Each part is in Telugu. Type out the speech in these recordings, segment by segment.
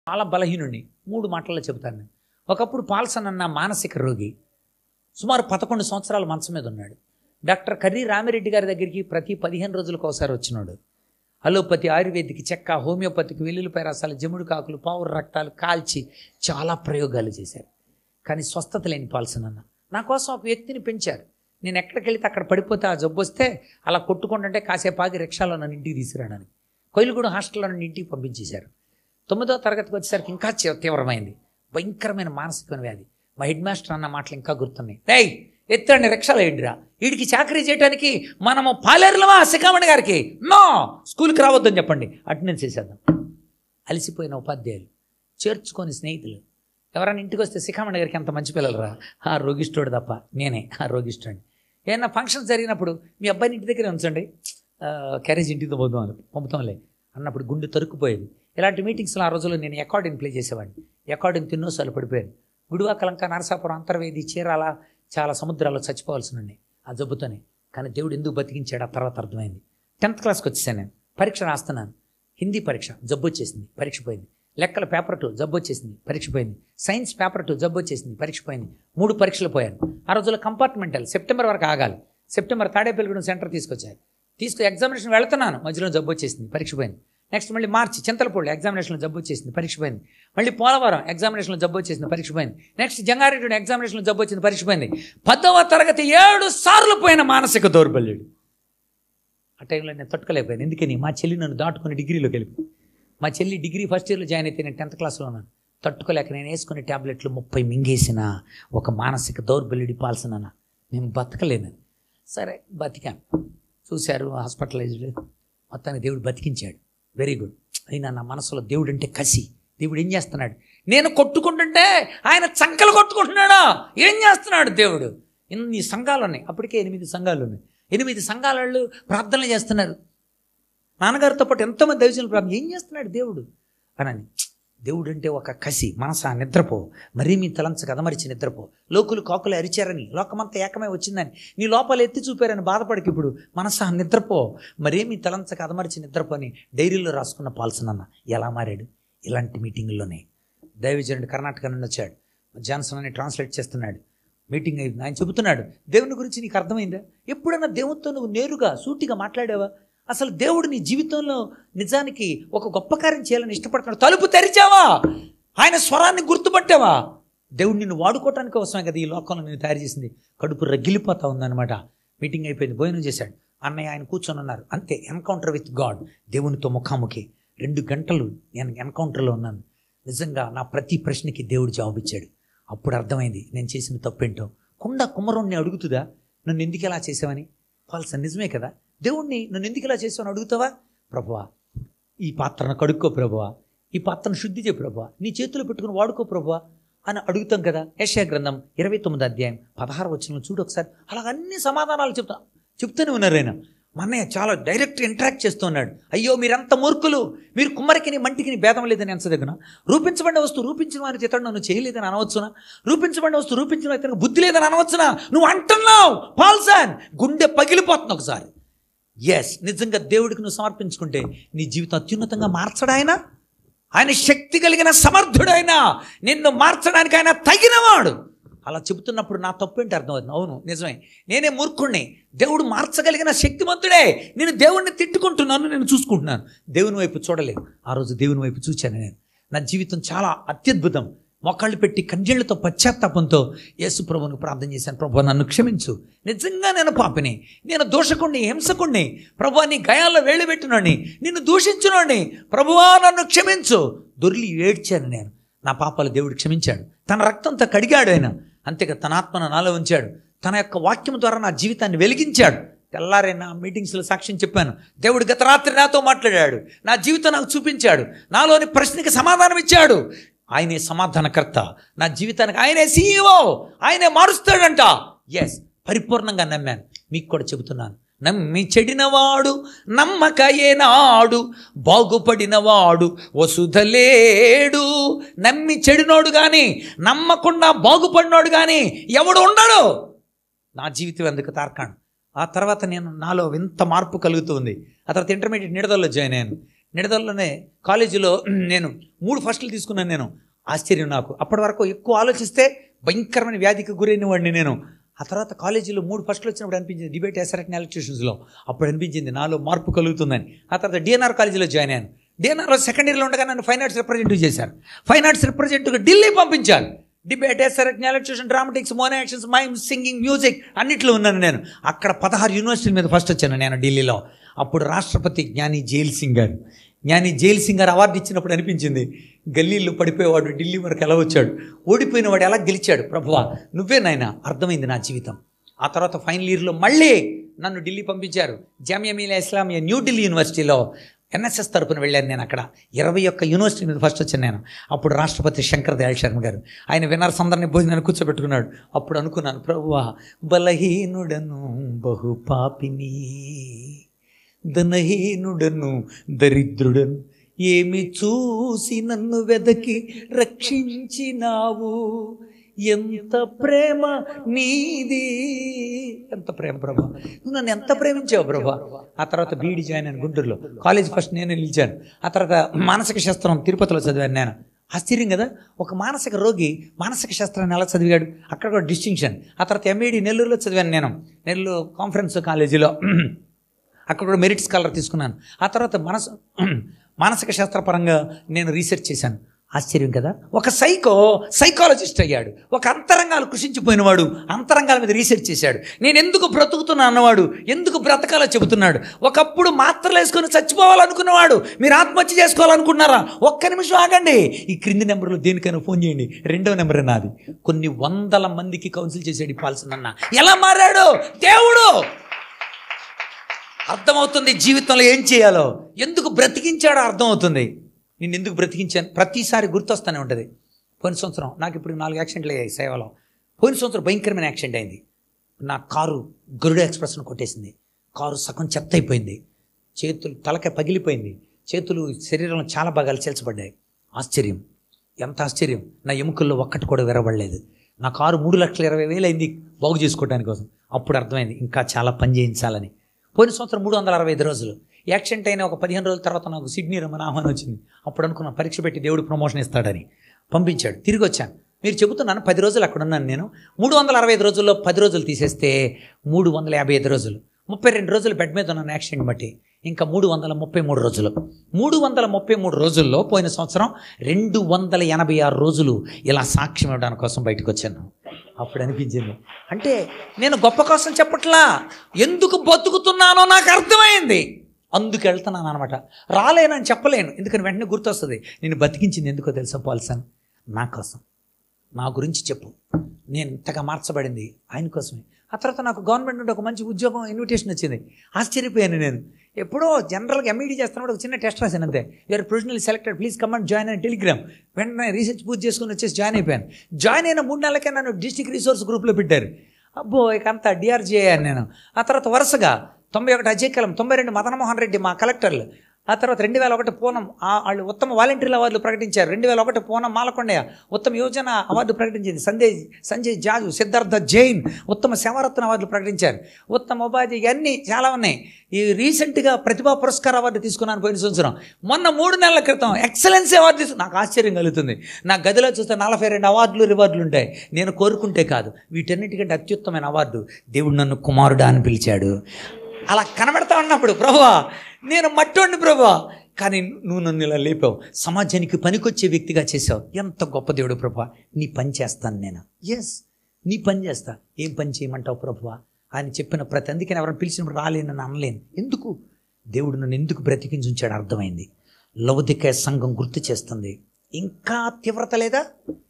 చాలా బలహీనుడిని. 3 మాటల్లో చెబుతాను నేను. ఒకప్పుడు పాల్సన్ అన్న మానసిక రోగి సుమారు 11 సంవత్సరాల మంచం మీద ఉన్నాడు. డాక్టర్ కర్రీ రామిరెడ్డి గారి దగ్గరికి ప్రతి 15 రోజులకు ఒకసారి వచ్చినాడు. అలోపతి, ఆయుర్వేదిక్, చెక్క, హోమియోపతికి, వెల్లుల్లిపాయ రసాలు, జముడు కాకులు, పావుర రక్తాలు కాల్చి చాలా ప్రయోగాలు చేశారు. కానీ స్వస్థత లేని పాల్సన్ అన్న నా కోసం ఒక వ్యక్తిని పెంచారు. నేను ఎక్కడికి వెళితే అక్కడ పడిపోతే ఆ జబ్బు వస్తే అలా కొట్టుకుంటుంటే కాసేపు ఆగి రిక్షాలో నన్ను ఇంటికి తీసుకురావడానికి కోయిలగూడ హాస్టల్లో నన్ను ఇంటికి పంపించేశారు. 9వ తరగతికి వచ్చేసరికి ఇంకా తీవ్రమైంది, భయంకరమైన మానసికమైన వ్యాధి. మా హెడ్ మాస్టర్ అన్న మాటలు ఇంకా గుర్తున్నాయి. రేయ్ ఎత్తండి రిక్షాలో ఏంటిరా, వీడికి చాకరీ చేయడానికి మనము పాలేరులమా శిఖామణి గారికి, నో స్కూల్కి రావద్దని చెప్పండి, అటెండెన్స్ చేసేద్దాం. అలసిపోయిన ఉపాధ్యాయులు, చేర్చుకొని స్నేహితులు, ఎవరైనా ఇంటికి వస్తే శిఖామణి గారికి ఎంత మంచి పిల్లలరా, ఆ రోగిష్ఠుడు తప్ప నేనే ఆ రోగిష్ఠుడిని. ఏదైనా ఫంక్షన్ జరిగినప్పుడు మీ అబ్బాయిని ఇంటి దగ్గరే ఉంచండి, క్యారేజ్ ఇంటితో పంపుతాంలే అన్నప్పుడు గుండె తరుక్కుపోయేది. ఇలాంటి మీటింగ్స్లో ఆ రోజుల్లో నేను అకార్డింగ్ ప్లే చేసేవాడిని. అకార్డింగ్ తిన్నోసార్లు పడిపోయాను. గుడివాకలంక, నరసాపురం, అంతర్వేది, చీరాల చాలా సముద్రాల్లో చచ్చిపోవాల్సినండి ఆ జబ్బుతోనే. కానీ దేవుడు ఎందుకు బతికించాడు ఆ తర్వాత అర్థమైంది. 10th క్లాస్కి వచ్చేసాను నేను. పరీక్ష రాస్తున్నాను. హిందీ పరీక్ష, జబ్బు వచ్చేసింది, పరీక్ష పోయింది. లెక్కల పేపర్ 2 జబ్బు వచ్చేసింది, పరీక్ష పోయింది. సైన్స్ పేపర్ 2 జబ్బు వచ్చేసింది, పరీక్ష పోయింది. 3 పరీక్షలు పోయాను. ఆ రోజుల్లో కంపార్ట్మెంటల్, సెప్టెంబర్ వరకు ఆగాలి. సెప్టెంబర్ తాడేపల్లిగూడెం సెంటర్ తీసుకొచ్చారు. ఎగ్జామినేషన్ వెళ్తున్నాను, మధ్యలో జబ్బు వచ్చేసింది, పరీక్ష పోయింది. నెక్స్ట్ మళ్ళీ మార్చి చింతలపూడి ఎగ్జామినేషన్లో జబ్బు వచ్చేసింది, పరీక్ష పోయింది. మళ్ళీ పోలవరం ఎగ్జామినేషన్లో జబ్బు వచ్చేసింది, పరీక్ష పోయింది. నెక్స్ట్ జంగారెడ్డి ఎగ్జామినేషన్లో జబ్బు వచ్చింది, పరీక్ష పోయింది. 10వ తరగతి 7 సార్లు పోయిన మానసిక దౌర్బల్యుడు. ఆ టైంలో నేను తట్టుకోలేకపోయాను. ఎందుకని మా చెల్లి నన్ను దాటుకుని డిగ్రీలోకి వెళ్ళిపోయింది. మా చెల్లి డిగ్రీ ఫస్ట్ ఇయర్లో జాయిన్ అయితే నేను 10th క్లాస్లో ఉన్నాను. తట్టుకోలేక నేను వేసుకునే ట్యాబ్లెట్లు 30 మింగేసిన ఒక మానసిక దౌర్బల్యుడి పాల్సన్ అన్న. నేను బతకలేను. సరే బతికాను. చూశారు, హాస్పిటలైజ్డ్. మొత్తానికి దేవుడు బతికించాడు. Very good. అయినా నా మనసులో దేవుడు అంటే కసి. దేవుడు ఏం చేస్తున్నాడు? నేను కొట్టుకుంటుంటే ఆయన చంకలు కొట్టుకుంటున్నాడా? ఏం చేస్తున్నాడు దేవుడు? ఇన్ని సంఘాలు ఉన్నాయి, అప్పటికే 8 సంఘాలు ఉన్నాయి. 8 సంఘాల వాళ్ళు ప్రార్థనలు చేస్తున్నారు. నాన్నగారితో పాటు ఎంతోమంది దైవజనులు ప్రార్థన. ఏం చేస్తున్నాడు దేవుడు అని. దేవుడు అంటే ఒక కసి. మనసా నిద్రపో, మరీ మీ తలంచ కదమరిచి నిద్రపో. లోకులు కాకులు అరిచారని, లోకమంతా ఏకమై వచ్చిందని, నీ లోపల ఎత్తి చూపారని బాధపడికి ఇప్పుడు మనసా నిద్రపో, మరీ మీ తలంచ కదమరిచి నిద్రపోని డైరీలో రాసుకున్న పాల్సన్ అన్న ఎలా మారాడు? ఇలాంటి మీటింగుల్లోనే. దైవజనుడు కర్ణాటక నుండి వచ్చాడు. జాన్సన్ అని ట్రాన్స్లేట్ చేస్తున్నాడు. మీటింగ్ అయింది. ఆయన చెబుతున్నాడు, దేవుని గురించి నీకు అర్థమైందా? ఎప్పుడైనా దేవునితో నువ్వు నేరుగా సూటిగా మాట్లాడావా? అసలు దేవుడు నీ జీవితంలో నిజానికి ఒక గొప్ప కార్యం చేయాలని ఇష్టపడుతున్నాడు. తలుపు తెరిచావా? ఆయన స్వరాన్ని గుర్తుపట్టావా? దేవుడు నిన్ను వాడుకోవటానికి అవసరమే కదా ఈ లోకంలో నేను తయారు చేసింది. కడుపు రగిలిపోతా ఉందన్నమాట. మీటింగ్ అయిపోయింది, భోజనం చేశాడు. అన్నయ్య ఆయన కూర్చొని ఉన్నారు. అంతే, ఎన్కౌంటర్ విత్ గాడ్, దేవునితో ముఖాముఖి. 2 గంటలు నేను ఎన్కౌంటర్లో ఉన్నాను. నిజంగా నా ప్రతి ప్రశ్నకి దేవుడు జవాబిచ్చాడు. అప్పుడు అర్థమైంది నేను చేసిన తప్పేంటో. కుమ్మరుణ్ణి అడుగుతుందా నన్ను ఎందుకు ఇలా చేసావని? ఫాల్స్, నిజమే కదా. దేవుణ్ణి నన్ను ఎందుకు ఇలా చేసావని అడుగుతావా? ప్రభువా ఈ పాత్రను కడుక్కో ప్రభువా, ఈ పాత్రను శుద్ధి చేయ ప్రభువా, నీ చేతులు పెట్టుకుని వాడుకో ప్రభువా అని అడుగుతాం కదా. యెషయా గ్రంథం 29వ అధ్యాయం 16వ వచనంలో చూడు ఒకసారి. అలాగ అన్ని సమాధానాలు చెప్తూనే ఉన్నారు ఆయన. మా అన్నయ్య చాలా డైరెక్ట్ ఇంటరాక్ట్ చేస్తూ ఉన్నాడు. అయ్యో మీరంత మూర్ఖులు, మీరు కుమ్మరికిని మంటికిని భేదం లేదని ఎంచదగిన. రూపించబడిన వస్తువు రూపించిన వారి ఇతడు నన్ను చేయలేదని అనవచ్చునా? రూపించబడిన వస్తువు రూపించిన ఇతను బుద్ధి లేదని అనవచ్చునా? నువ్వు అంటున్నావు పాల్సన్, గుండె పగిలిపోతుంది ఒకసారి. ఎస్, నిజంగా దేవుడికి నువ్వు సమర్పించుకుంటే నీ జీవితం అత్యున్నతంగా మార్చడాయన. ఆయన శక్తి కలిగిన సమర్థుడైనా నిన్ను మార్చడానికి ఆయన తగినవాడు. అలా చెబుతున్నప్పుడు నా తప్పేంటి అర్థమవుతుంది. అవును నిజమే, నేనే మూర్ఖుణ్ణి, దేవుడు మార్చగలిగిన శక్తిమంతుడే. నేను దేవుడిని తిట్టుకుంటున్నాను, నేను చూసుకుంటున్నాను, దేవుని వైపు చూడలేదు. ఆ రోజు దేవుని వైపు చూచాను నేను. నా జీవితం చాలా అత్యద్భుతం. మొక్కళ్ళు పెట్టి కన్నీళ్లతో పశ్చాత్తాపంతో యేసు ప్రభువును ప్రార్థన చేశాను. ప్రభు నన్ను క్షమించు, నిజంగా నేను పాపిని, నేను దోషకుణ్ణి, హింసకుణ్ణి, ప్రభువా నీ గాయాల్లో వేళ్ళు పెట్టినోడిని, నిన్ను దూషించునోడిని, ప్రభువా నన్ను క్షమించు. దొర్లి ఏడ్చాను నేను. నా పాపాలు దేవుడు క్షమించాడు. తన రక్తంతో కడిగాడు ఆయన. అంతేగా తన ఆత్మను నాలో ఉంచాడు. తన యొక్క వాక్యం ద్వారా నా జీవితాన్ని వెలిగించాడు. తెల్లారే నా మీటింగ్స్లో సాక్ష్యం చెప్పాను. దేవుడు గత రాత్రి నాతో మాట్లాడాడు, నా జీవితం నాకు చూపించాడు, నాలోని ప్రశ్నకి సమాధానం ఇచ్చాడు. ఆయనే సమాధానకర్త, నా జీవితానికి ఆయనే CEO, ఆయనే మారుస్తాడంట. ఎస్, పరిపూర్ణంగా నమ్మాను. మీకు కూడా చెబుతున్నాను, నమ్మి చెడినవాడు నమ్మకయేనాడు, బాగుపడినవాడు వసుధలేడు. నమ్మి చెడినోడు కానీ నమ్మకుండా బాగుపడినోడు కానీ ఎవడు ఉండడు. నా జీవితం ఎందుకు తార్కాణం. ఆ తర్వాత నాలో ఎంత మార్పు కలుగుతుంది. ఆ తర్వాత ఇంటర్మీడియట్ నిడదల్లో జాయిన్ అయ్యాను. నిడదల్లోనే కాలేజీలో నేను 3 ఫస్టులు తీసుకున్నాను. నేను ఆశ్చర్యం నాకు. అప్పటి వరకు ఎక్కువ ఆలోచిస్తే భయంకరమైన వ్యాధికి గురైన వాడిని నేను. ఆ తర్వాత కాలేజీలో 3 ఫస్టులు వచ్చినప్పుడు అనిపించింది, డిబేట్ ఎసరెక్ట్ ఎలక్ట్యూషన్స్లో అప్పుడు అనిపించింది నాలో మార్పు కలుగుతుందని. ఆ తర్వాత డిఎన్ఆర్ కాలేజీలో జాయిన్ అయ్యాను. డిఎన్ఆర్లో సెకండ్ ఇయర్లో ఉండగా నన్ను ఫైన్ ఆర్ట్స్ రిప్రజెంటేటివ్ చేశారు. ఫైన్ ఆర్ట్స్ రిప్రజెంటేటివ్గా ఢిల్లీ పంపించారు. డిబేట్ ఎసరెక్ట్ elocution, dramatics, mono actions, mimes, singing, music అన్నిట్లో ఉన్నాను నేను. అక్కడ 16 యూనివర్సిటీల మీద ఫస్ట్ వచ్చాను నేను ఢిల్లీలో. అప్పుడు రాష్ట్రపతి జ్ఞాని జైల్ సింగ్ గారు అవార్డు ఇచ్చినప్పుడు అనిపించింది, గల్లీల్లో పడిపోయేవాడు ఢిల్లీ వరకు ఎలా వచ్చాడు, ఓడిపోయిన వాడు ఎలా గెలిచాడు, ప్రభువా నువ్వే నాయన. అర్థమైంది నా జీవితం. ఆ తర్వాత ఫైనల్ ఇయర్లో మళ్ళీ నన్ను ఢిల్లీ పంపించారు. జామియా మిలియా ఇస్లామియా న్యూఢిల్లీ యూనివర్సిటీలో ఎన్ఎస్ఎస్ తరపున వెళ్ళాను నేను. అక్కడ 21 యూనివర్సిటీ మీద ఫస్ట్ వచ్చాను నేను. అప్పుడు రాష్ట్రపతి శంకర్ దయాళ్ శర్మ గారు ఆయన విన్నర్స్ అందరినీ భోజనాన్ని కూర్చోబెట్టుకున్నాడు. అప్పుడు అనుకున్నాను, ప్రభువా బలహీనుడను బహుపాపిని, ధనహీనుడను దరిద్రుడను, ఏమి చూసి నన్ను వెదకి రక్షించినావు, ఎంత ప్రేమ నీది, ఎంత ప్రేమ ప్రభా, నువ్వు నన్ను ఎంత ప్రేమించావు ప్రభా. ఆ తర్వాత బీఈడి జాయిన్ అయ్యాను గుంటూరులో. కాలేజ్ ఫస్ట్ నేను నిలిచాను. ఆ తర్వాత మానసిక శాస్త్రం తిరుపతిలో చదివాను నేను. ఆశ్చర్యం కదా, ఒక మానసిక రోగి మానసిక శాస్త్రాన్ని ఎలా చదివాడు, అక్కడ కూడా డిస్టింక్షన్. ఆ తర్వాత ఎంఈడి నెల్లూరులో చదివాను నేను, నెల్లూరు కాన్ఫరెన్స్ కాలేజీలో. అక్కడ కూడా మెరిట్ స్కాలర్ తీసుకున్నాను. ఆ తర్వాత మానసిక శాస్త్రపరంగా నేను రీసెర్చ్ చేశాను. ఆశ్చర్యం కదా, ఒక సైకాలజిస్ట్ అయ్యాడు. ఒక అంతరంగాలు కృషించిపోయినవాడు అంతరంగాల మీద రీసెర్చ్ చేశాడు. నేను ఎందుకు బ్రతుకుతున్నా అన్నవాడు ఎందుకు బ్రతకాలో చెబుతున్నాడు. ఒకప్పుడు మాత్రలు వేసుకొని చచ్చిపోవాలనుకున్నవాడు మీరు ఆత్మహత్య చేసుకోవాలనుకున్నారా, ఒక్క నిమిషం ఆగండి. ఈ క్రింది నెంబర్లో దేనికైనా ఫోన్ చేయండి. 2వ నెంబర్ నాది. కొన్ని వందల మందికి కౌన్సిల్ చేసాడు ఈ పాల్సన్ అన్న. ఎలా మారాడు దేవుడు. అర్థమవుతుంది జీవితంలో ఏం చేయాలో, ఎందుకు బ్రతికించాడో అర్థమవుతుంది. నేను ఎందుకు బ్రతికించాను ప్రతిసారి గుర్తొస్తూనే ఉంటుంది. పోయిన సంవత్సరం నాకు ఇప్పుడు 4 యాక్సిడెంట్లు అయ్యాయి సేవలో. పోయిన సంవత్సరం భయంకరమైన యాక్సిడెంట్ అయింది. నా కారు గరుడ ఎక్స్ప్రెస్ను కొట్టేసింది. కారు సగం చెత్త అయిపోయింది. చేతులు తలకాయ పగిలిపోయింది. చేతులు శరీరంలో చాలా భాగాలు చీల్చబడ్డాయి. ఆశ్చర్యం, ఎంత ఆశ్చర్యం, నా ఎముకల్లో ఒక్కటి కూడా విరవబడలేదు. నా కారు 3,20,000 అయింది బాగు చేసుకోవడానికి కోసం. అప్పుడు అర్థమైంది ఇంకా చాలా పని చేయించాలని. పోయిన సంవత్సరం 365 రోజులు. యాక్సిడెంట్ అయిన ఒక 15 రోజుల తర్వాత నాకు సిడ్నీ రమ్మని ఆహ్వానం వచ్చింది. అప్పుడు అనుకున్న పరీక్ష పెట్టి దేవుడు ప్రమోషన్ ఇస్తాడని పంపించాడు. తిరిగి వచ్చాను. మీరు చెబుతున్నాను 10 రోజులు అక్కడ ఉన్నాను నేను. 365 రోజుల్లో 10 రోజులు తీసేస్తే 355 రోజులు, 32 రోజులు బెడ్ మీద ఉన్నాను యాక్సిడెంట్ బట్టి. ఇంకా 333 రోజులు. 333 రోజుల్లో పోయిన సంవత్సరం 286 రోజులు ఇలా సాక్ష్యం ఇవ్వడానికి కోసం బయటకు వచ్చాను. అప్పుడు అనిపించింది, అంటే నేను గొప్ప కోసం చెప్పట్లా, ఎందుకు బతుకుతున్నానో నాకు అర్థమైంది. అందుకు వెళ్తున్నాను అనమాట. రాలేనని చెప్పలేను, ఎందుకని వెంటనే గుర్తొస్తుంది. నేను బతికించింది ఎందుకో తెలుసా పాల్సన్, నా కోసం, నా గురించి చెప్పు. నేను ఇంతగా మార్చబడింది ఆయన కోసమే. ఆ తర్వాత నాకు గవర్నమెంట్ నుండి ఒక మంచి ఉద్యోగం ఇన్విటేషన్ వచ్చింది. ఆశ్చర్యపోయాను నేను. ఎప్పుడో జనరల్గా ఎంఈడీ చేస్తున్నప్పుడు ఒక చిన్న టెస్ట్ రాశాను అంతే. You are provisionally selected, please come and join అని టెలిగ్రామ్. వెంటనే రీసెర్చ్ పూర్తి చేసుకుని వచ్చేసి జాయిన్ అయిపోయాను. జాయిన్ అయిన 3 నెలలకే నన్ను డిస్ట్రిక్ట్ రిసోర్స్ గ్రూప్లో పెట్టారు. అబ్బో ఇక అంతా డిఆర్జీ అయ్యాను నేను. ఆ తర్వాత వరుసగా 91 అజయ్ కలం, 92 మదన్మోహన్ రెడ్డి మా కలెక్టర్లు. ఆ తర్వాత 2001 పూనం వాళ్ళు ఉత్తమ వాలంటీర్ల అవార్డులు ప్రకటించారు. 2001 పూనం మాలకొండయ్య ఉత్తమ యువజన అవార్డు ప్రకటించింది. సంజయ్ జాజు, సిద్ధార్థ జైన్ ఉత్తమ సేవారత్న అవార్డులు ప్రకటించారు. ఉత్తమ ఉపాధి ఇవన్నీ చాలా ఉన్నాయి. ఈ రీసెంట్గా ప్రతిభా పురస్కార అవార్డు తీసుకున్నాను పోయిన సంవత్సరం. మొన్న 3 నెలల క్రితం ఎక్సలెన్సీ అవార్డు నాకు ఆశ్చర్యం కలుగుతుంది. నా గదిలో చూస్తే 42 అవార్డులు రివార్డులు ఉంటాయి. నేను కోరుకుంటే కాదు, వీటన్నిటికంటే అత్యుత్తమైన అవార్డు దేవుడు నన్ను కుమారుడా అని పిలిచాడు. అలా కనబడతా ఉన్నప్పుడు ప్రభువా నేను మట్టోడిని ప్రభువా, కానీ నువ్వు నన్ను ఇలా లేపావు, సమాజానికి పనికొచ్చే వ్యక్తిగా చేసావు. ఎంత గొప్ప దేవుడు ప్రభువా, నీ పని చేస్తాను నేను. ఎస్, నీ పని చేస్తా. ఏం పని చేయమంటావు ప్రభువా ఆయన చెప్పిన ప్రతి, అందుకని ఎవరైనా పిలిచినప్పుడు రాలేనని అనలేను. ఎందుకు దేవుడు నన్ను ఎందుకు బ్రతికించి ఉంచాడు అర్థమైంది. లౌదిక సంఘం గుర్తు చేస్తుంది. ఇంకా తీవ్రత లేదా,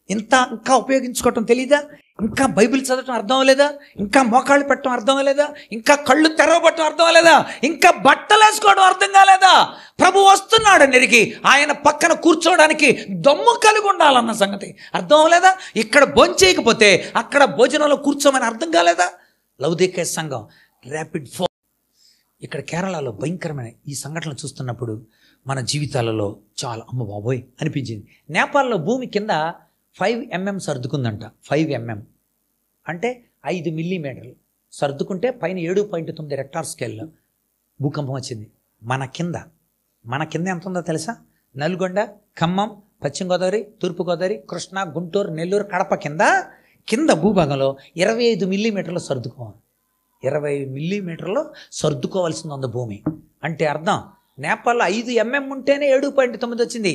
ఇంకా ఉపయోగించుకోవటం తెలీదా, ఇంకా బైబిల్ చదవటం అర్థం అవ్వలేదా, ఇంకా మోకాళ్ళు పెట్టడం అర్థం అవ్వలేదా, ఇంకా కళ్ళు తెరవబట్టడం అర్థం అవ్వలేదా, ఇంకా బట్టలు వేసుకోవడం అర్థం కాలేదా, ప్రభు వస్తున్నాడు నెరిగి ఆయన పక్కన కూర్చోవడానికి దమ్ము కలిగి ఉండాలన్న సంగతి అర్థం అవ్వలేదా, ఇక్కడ భోంచేయకపోతే అక్కడ భోజనంలో కూర్చోమని అర్థం కాలేదా. లౌదిక సంఘం ర్యాపిడ్ ఫోన్ ఇక్కడ కేరళలో భయంకరమైన ఈ సంఘటనలు చూస్తున్నప్పుడు మన జీవితాలలో చాలా అమ్మ బాబోయ్ అనిపించింది. నేపాల్లో భూమి కింద 5 mm సర్దుకుందంట. 5 mm అంటే 5 మిల్లీమీటర్లు సర్దుకుంటే పైన 7.9 రెక్టార్ స్కేల్లో భూకంపం వచ్చింది మన కింద. మన కింద ఎంత ఉందో తెలుసా? నల్గొండ, ఖమ్మం, పశ్చిమ గోదావరి, తూర్పుగోదావరి, కృష్ణా, గుంటూరు, నెల్లూరు, కడప కింద భూభాగంలో 25 మిల్లీమీటర్లు సర్దుకోవాలి. 20 మిల్లీమీటర్లు సర్దుకోవాల్సింది ఉంది భూమి. అంటే అర్థం, నేపాల్లో 5 mm ఉంటేనే 7.9 వచ్చింది.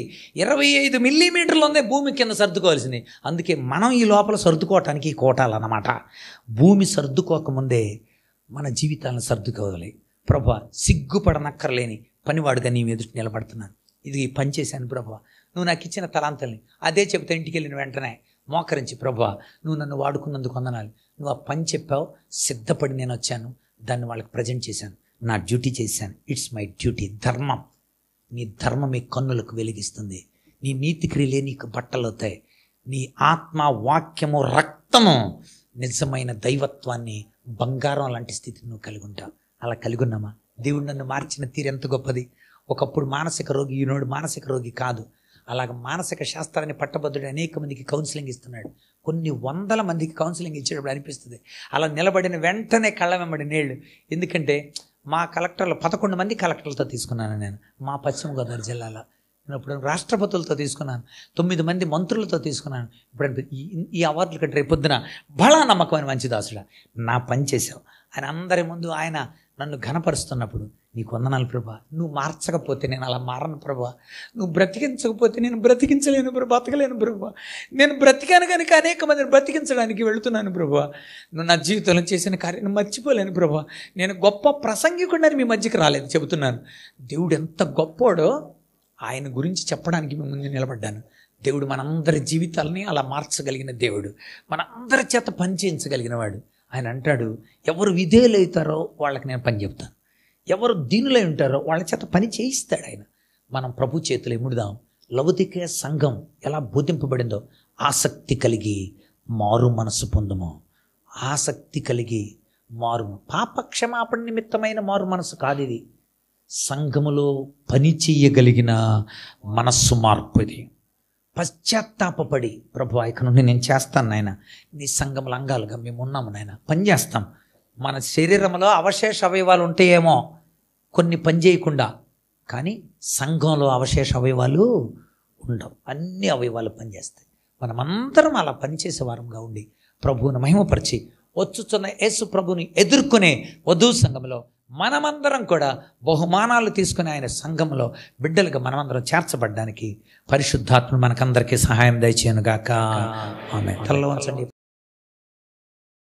25 మిల్లీమీటర్లు ఉంది భూమి కింద సర్దుకోవాల్సింది. అందుకే మనం ఈ లోపల సర్దుకోవటానికి ఈ కోటాలన్నమాట. భూమి సర్దుకోకముందే మన జీవితాలను సర్దుకోవాలి. ప్రభా, సిగ్గుపడనక్కర్లేని పనివాడుగా నీ ఎదుటి నిలబడుతున్నాను. ఇది పని చేశాను ప్రభా, నువ్వు నాకు ఇచ్చిన తలాంతల్ని అదే చెప్తే ఇంటికి వెళ్ళిన వెంటనే మోకరించి, ప్రభా నువ్వు నన్ను వాడుకున్నందుకు వందనాలు, నువ్వు ఆ పని చెప్పావు, సిద్ధపడి నేను వచ్చాను, దాన్ని వాళ్ళకి ప్రజెంట్ చేశాను, నా డ్యూటీ చేశాను. It's my duty. ధర్మం, నీ ధర్మం మీ కన్నులకు వెలిగిస్తుంది, నీ నీతి క్రియలే నీకు బట్టలు అవుతాయి, నీ ఆత్మ, వాక్యము, రక్తము నిజమైన దైవత్వాన్ని, బంగారం లాంటి స్థితిని నువ్వు కలిగి ఉంటావు. అలా కలిగి ఉన్నామా? దేవుడు నన్ను మార్చిన తీరు ఎంత గొప్పది. ఒకప్పుడు మానసిక రోగి, ఈనాడు మానసిక రోగి కాదు. అలాగ మానసిక శాస్త్రాన్ని పట్టభద్రుడు అనేక మందికి కౌన్సిలింగ్ ఇస్తున్నాడు. కొన్ని వందల మందికి కౌన్సిలింగ్ ఇచ్చేటప్పుడు అనిపిస్తుంది అలా నిలబడిన వెంటనే కళ్ళ వెంబడి నీళ్ళు. ఎందుకంటే మా కలెక్టర్లు 11 మంది కలెక్టర్లతో తీసుకున్నాను నేను మా పశ్చిమ గోదావరి జిల్లాలో. నేను ఇప్పుడు రాష్ట్రపతులతో తీసుకున్నాను, 9 మంది మంత్రులతో తీసుకున్నాను. ఇప్పుడు ఈ అవార్డుల కంటే రేపొద్దున బలా నమ్మకమైన మంచి దాసుడా నా పని చేసావు ఆయన అందరి ముందు ఆయన నన్ను ఘనపరుస్తున్నప్పుడు, నీకు వందనాలు ప్రభా, నువ్వు మార్చకపోతే నేను అలా మారను ప్రభా, నువ్వు బ్రతికించకపోతే నేను బ్రతికించలేను ప్రభా, బతకలేను ప్రభా, నేను బ్రతికాను కనుక అనేక మందిని బ్రతికించడానికి వెళుతున్నాను ప్రభా, నువ్వు నా జీవితంలో చేసిన కార్యం మర్చిపోలేను ప్రభా, నేను గొప్ప ప్రసంగికుడిని మీ మధ్యకి రాలేదు, చెబుతున్నాను. దేవుడు ఎంత గొప్పోడో ఆయన గురించి చెప్పడానికి మీ ముందు నిలబడ్డాను. దేవుడు మనందరి జీవితాలని అలా మార్చగలిగిన దేవుడు, మనందరి చేత పని చేయించగలిగిన వాడు. ఆయన అంటాడు, ఎవరు విధేయులవుతారో వాళ్ళకి నేను పని చెప్తాను, ఎవరు దీనులై ఉంటారో వాళ్ళ చేత పని చేయిస్తాడు ఆయన. మనం ప్రభు చేతులు ఎముడుదాం. లౌకిక సంఘం ఎలా బోధింపబడిందో ఆసక్తి కలిగి మారు మనసు పొందుము. ఆసక్తి కలిగి మారు, పాపక్షమాపణ నిమిత్తమైన మారు మనసు కాదు ఇది, సంఘములో పని చేయగలిగిన మనస్సు మార్పు ఇది. పశ్చాత్తాపడి, ప్రభు ఇక నుండి నేను చేస్తాను నాయన, నీ సంఘముల అంగాలుగా మేము ఉన్నాము నాయన, పని చేస్తాం. మన శరీరంలో అవశేష అవయవాలు ఉంటాయేమో కొన్ని పని చేయకుండా, కానీ సంఘంలో అవశేష అవయవాలు ఉండవు, అన్ని అవయవాలు పనిచేస్తాయి. మనమందరం అలా పనిచేసే వారంగా ఉండి ప్రభువును మహిమపరిచి వచ్చుచున్న యేసు ప్రభుని ఎదుర్కొనే వధువు సంఘంలో మనమందరం కూడా బహుమానాలు తీసుకుని ఆయన సంఘంలో బిడ్డలుగా మనమందరం చేర్చబడ్డానికి పరిశుద్ధాత్మ మనకందరికీ సహాయం దయచేయనుగాక. ఆమేన్. తలలో ఉంచండి.